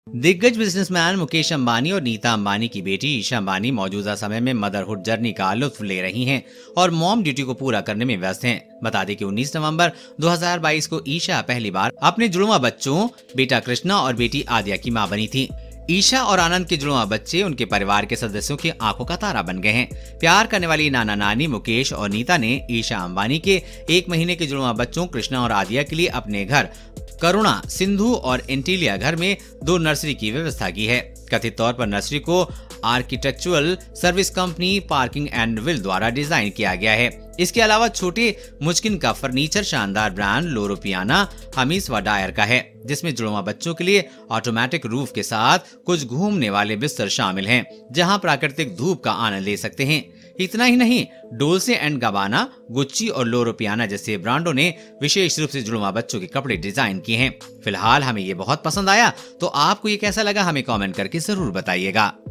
दिग्गज बिजनेसमैन मुकेश अंबानी और नीता अंबानी की बेटी ईशा अंबानी मौजूदा समय में मदरहुड जर्नी का लुत्फ ले रही हैं और मॉम ड्यूटी को पूरा करने में व्यस्त हैं। बता दें कि 19 नवंबर 2022 को ईशा पहली बार अपने जुड़वा बच्चों बेटा कृष्णा और बेटी आद्या की मां बनी थी। ईशा और आनंद के जुड़वा बच्चे उनके परिवार के सदस्यों की आंखों का तारा बन गए हैं। प्यार करने वाली नाना नानी मुकेश और नीता ने ईशा अंबानी के 1 महीने के जुड़वा बच्चों कृष्णा और आद्या के लिए अपने घर करुणा, सिंधु और एंटीलिया घर में 2 नर्सरी की व्यवस्था की है। कथित तौर पर नर्सरी को architectural service company Perkins and Will द्वारा डिजाइन किया गया है। इसके अलावा छोटे मुचकिन का फर्नीचर शानदार ब्रांड लोरो पियाना हमीस व डायर का है, जिसमें जुड़वा बच्चों के लिए ऑटोमेटिक रूफ के साथ कुछ घूमने वाले बिस्तर शामिल हैं, जहां प्राकृतिक धूप का आनंद ले सकते हैं। इतना ही नहीं, डोल्से एंड गबाना, गुच्ची और लोरो पियाना जैसे ब्रांडों ने विशेष रूप से जुड़वा बच्चों के कपड़े डिजाइन किए हैं। फिलहाल हमें ये बहुत पसंद आया, तो आपको ये कैसा लगा हमें कमेंट करके जरूर बताइएगा।